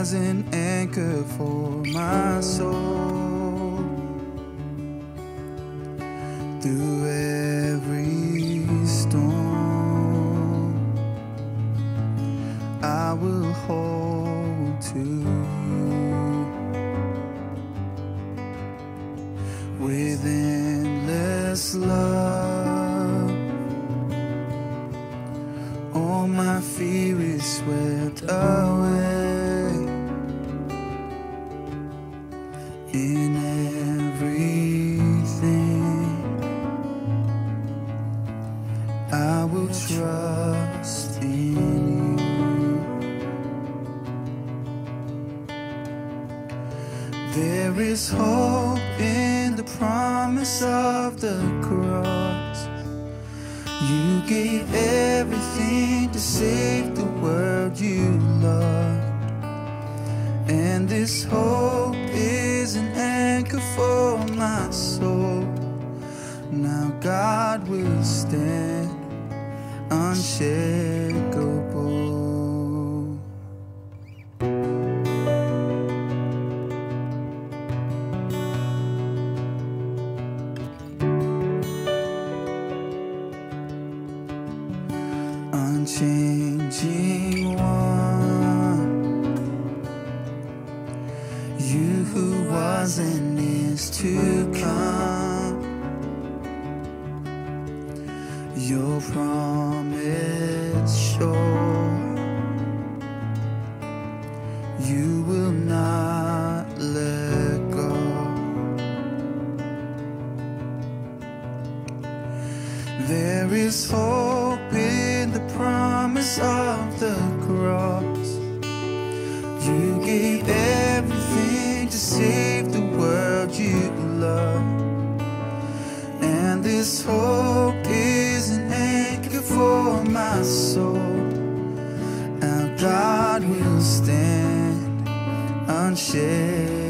as an anchor for my soul. Through every storm, I will hold to you. With endless love, all my fear is swept away. In everything, I will trust in you. There is hope in the promise of the cross. You gave everything to save the world you loved. And this hope is an anchor for my soul. Now God will stand unshakable. Unchanging one, you who was and is to come. Your promise sure, you will not let go. There is hope in the promise of the cross. You gave everything to save the world you love. And this hope is an anchor for my soul. Our God will stand unshakable.